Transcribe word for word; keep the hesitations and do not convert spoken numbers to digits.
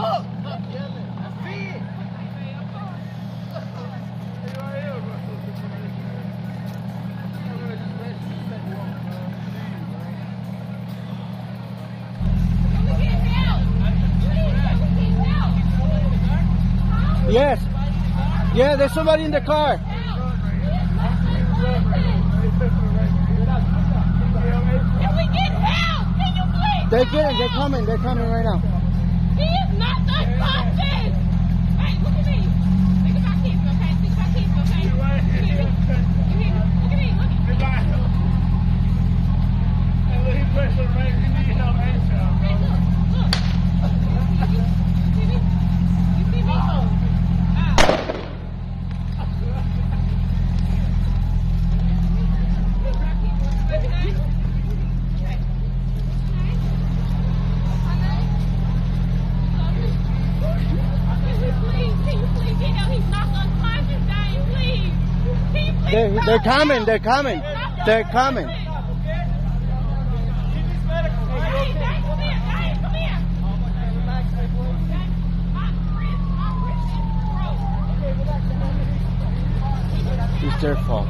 Look! Stop yelling. I see it. Yes. Yeah, there's somebody in the car. If we get help, can you please? They're getting, they're coming, they're coming right now. He is not unconscious. Hey, look at me. Think about kids, okay? Think about kids, okay? You hear me? You hear me? Look at me, look at me. Hey, look, he's pressing the rain. He needs help ASAP, bro. Hey, look, look. You see me? You see me? Oh. They're, they're coming, they're coming, they're coming. It's their fault.